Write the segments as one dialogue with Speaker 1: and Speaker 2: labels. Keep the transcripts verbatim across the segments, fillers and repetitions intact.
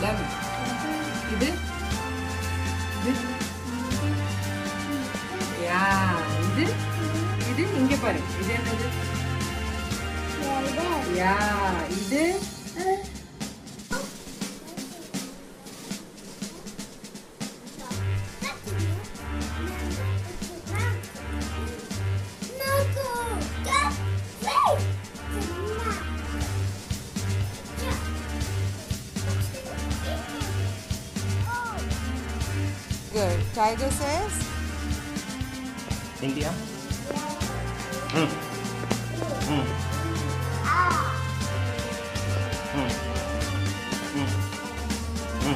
Speaker 1: eleven. இது இது யா இது இது இங்க பாரு இது என்னது யா இது Good. Tiger says
Speaker 2: India. Hmm. Hmm.
Speaker 3: Ah.
Speaker 2: Hmm. Hmm. Hmm.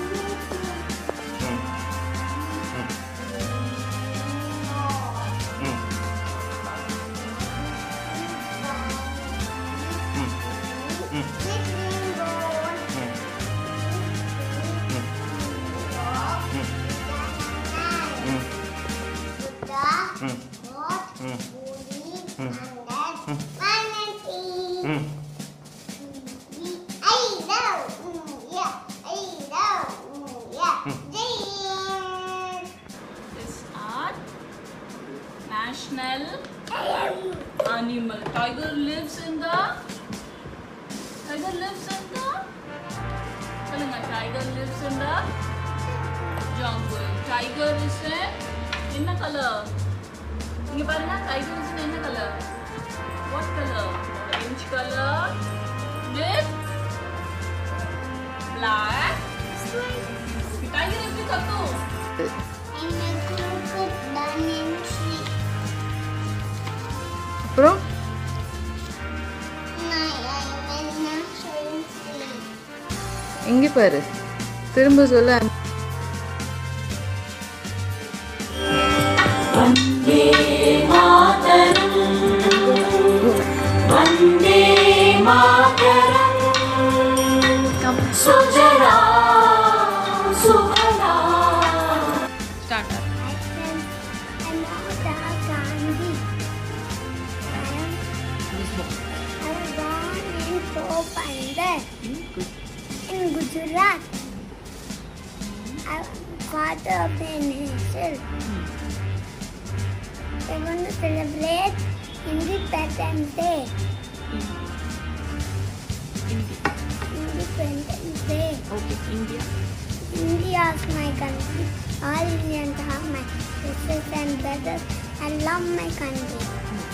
Speaker 4: National animal. Tiger lives in the. Tiger lives in the. Kalanga. Tiger lives in the jungle. Tiger is in what color? Inga parunga. Tiger is in what color? What color? Orange color with black stripes. Tiger is the color.
Speaker 1: Bro இங்க பாரு திரும்ப சொல்ல
Speaker 4: வந்தே மாதரம் வந்தே மாதரம் சுஜலா சுபலா start
Speaker 3: in Gujarat. I'm father of the nation. They want to celebrate Independence Day. Independence Day.
Speaker 4: Okay, India.
Speaker 3: India is my country. All Indians are my sisters and brothers. I love my country.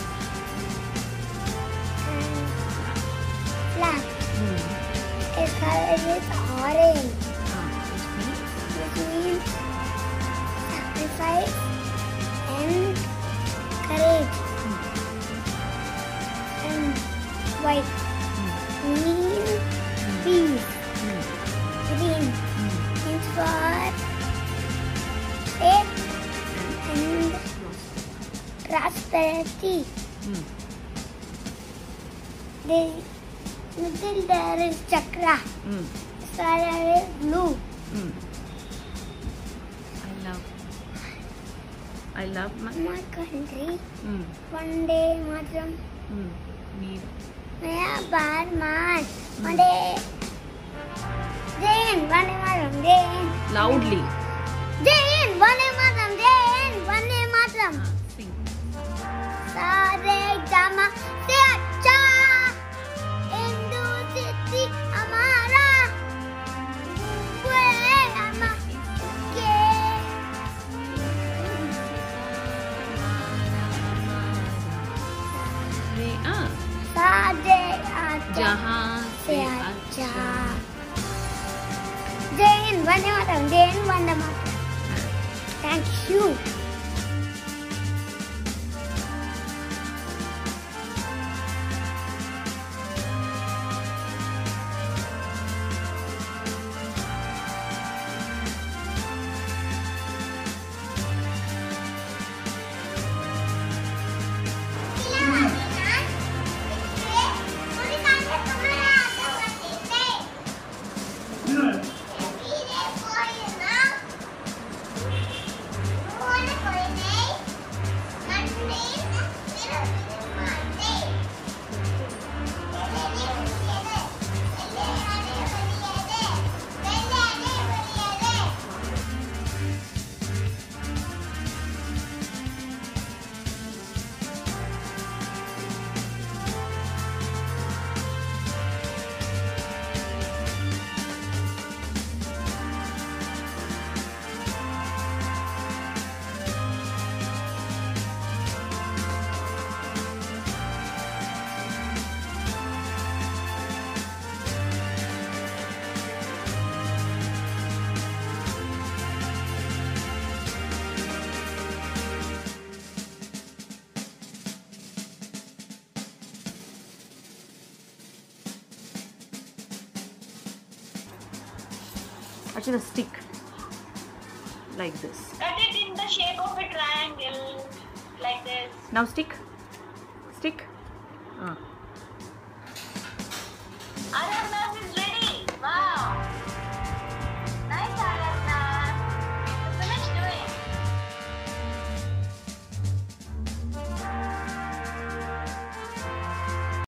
Speaker 3: And flag. Its color is orange, which means sacrifice and courage. And white means peace. Green means for faith and prosperity. They Middle there is chakra.
Speaker 4: Mm.
Speaker 3: Star is blue.
Speaker 4: Mm. I love. I love my.
Speaker 3: My country.
Speaker 4: Mm.
Speaker 3: One day, Matram.
Speaker 4: Mm. Me.
Speaker 3: Maya bad man. One day. Jain. One day, Matram. Jain.
Speaker 4: Loudly.
Speaker 3: Jain. One day, Matram. Jain. One day, Matram.
Speaker 4: Sing.
Speaker 3: Sa re gama se acha. Hindu city Amara.
Speaker 4: जहाँ
Speaker 3: से अच्छा जय हिंद वंदे मातरम जय Hind Vande Mataram thank you
Speaker 2: Yeah.
Speaker 5: Archana, stick like this.
Speaker 6: Cut it in the shape of a triangle, like this.
Speaker 5: Now stick. Stick. Ah.